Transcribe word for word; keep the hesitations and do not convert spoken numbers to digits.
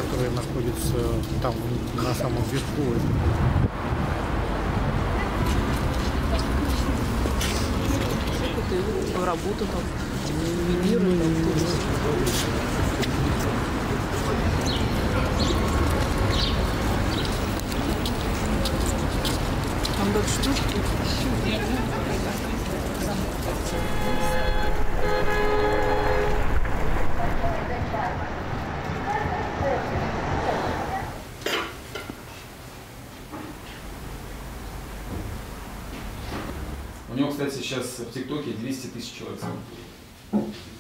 которые находятся там на самом верху. Работа там, минирует там. Там дальше что? У него, кстати, сейчас в ТикТоке двести тысяч человек смотрит.